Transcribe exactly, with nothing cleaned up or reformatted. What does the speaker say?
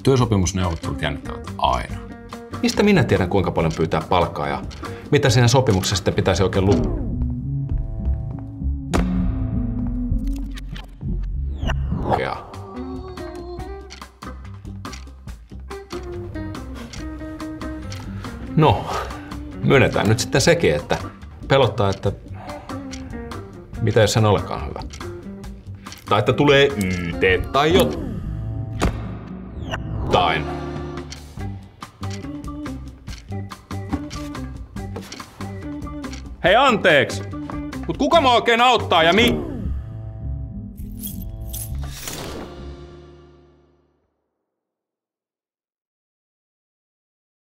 Työsopimusneuvottelut jännittävät aina. Mistä minä tiedän, kuinka paljon pyytää palkkaa ja mitä siinä sopimuksessa sitten pitäisi oikein lukea? No, myönnetään nyt sitten sekin, että pelottaa, että mitä jos sen olekaan hyvä. Tai että tulee Y T tai jotain. Hei, anteeksi! Mut kuka mä oikein auttaa ja mi...